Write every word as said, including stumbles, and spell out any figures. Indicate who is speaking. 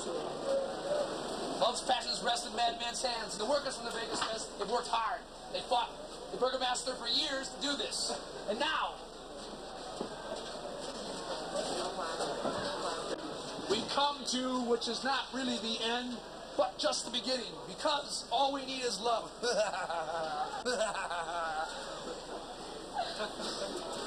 Speaker 1: Love's passions rest in madman's hands. And the workers from the Vegas Fest, they've worked hard. They fought the Burgermaster for years to do this. And now, we come to, which is not really the end, but just the beginning, because all we need is love.